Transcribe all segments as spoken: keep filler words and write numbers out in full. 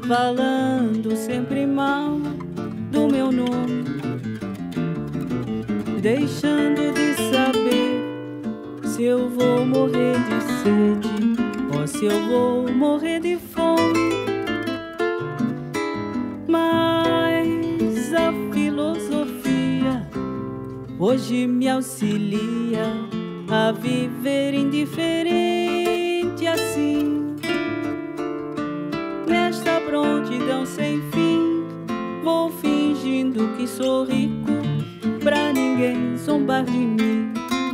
falando sempre mal do meu nome, deixando de saber se eu vou morrer de sede ou se eu vou morrer de fome. Mas a filosofia hoje me auxilia a viver indiferente assim. Nesta prontidão sem fim, vou fingindo que sou rico pra ninguém zombar de mim.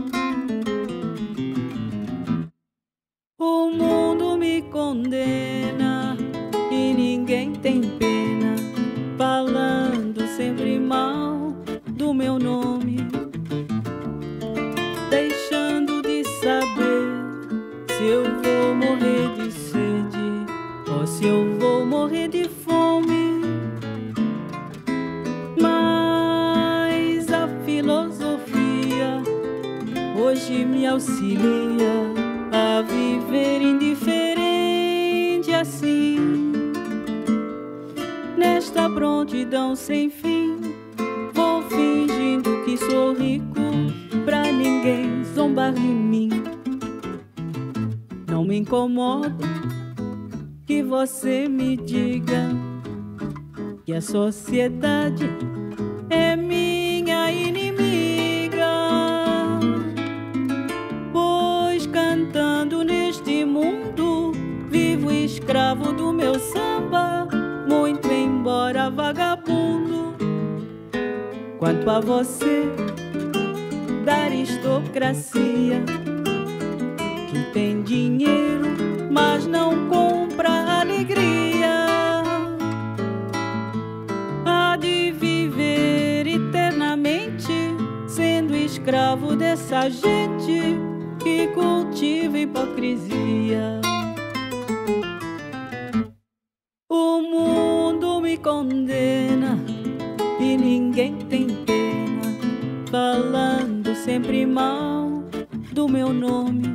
O mundo me condena e ninguém tem pena, falando sempre mal do meu nome, deixando de saber se eu vou morrer de sede ou se eu vou morrer de fome. Mas a filosofia hoje me auxilia a viver indiferente assim. Nesta prontidão sem fim, vou fingindo que sou rico pra ninguém zombar de mim. Não me incomoda que você me diga que a sociedade é minha inimiga, pois cantando neste mundo vivo escravo do meu samba, muito embora vagabundo. Quanto a você, da aristocracia, que tem dinheiro, mas não compra alegria, há de viver eternamente sendo escravo dessa gente que cultiva hipocrisia. O mundo me condena e ninguém tem pena, falando sempre mal do meu nome,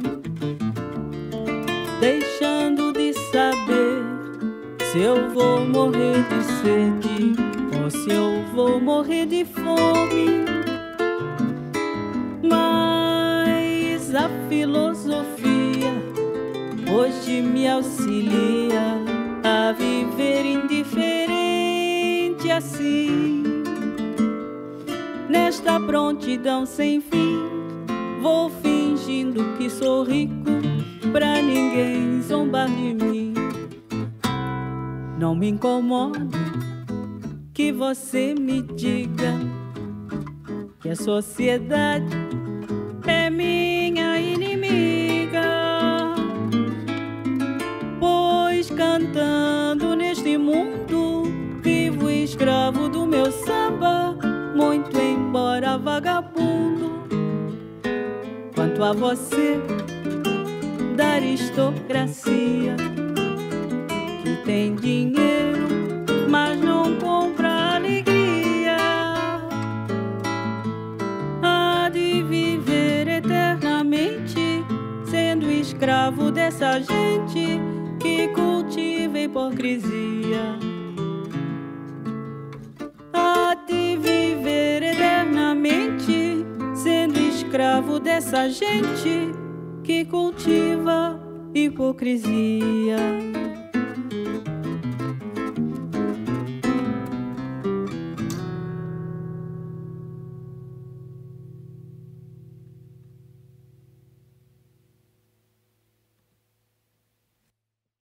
deixando de saber se eu vou morrer de sede ou se eu vou morrer de fome. Mas a filosofia hoje me auxilia a viver indiferente assim. Nesta prontidão sem fim, vou fingindo que sou rico pra ninguém zombar de mim. Não me incomoda que você me diga que a sociedade é minha inimiga, pois cantando neste mundo vivo escravo do meu samba, muito embora vagabundo. Quanto a você, da aristocracia, que tem dinheiro, mas não compra alegria, há de viver eternamente sendo escravo dessa gente que cultiva hipocrisia. Há de viver eternamente sendo escravo dessa gente que cultiva hipocrisia.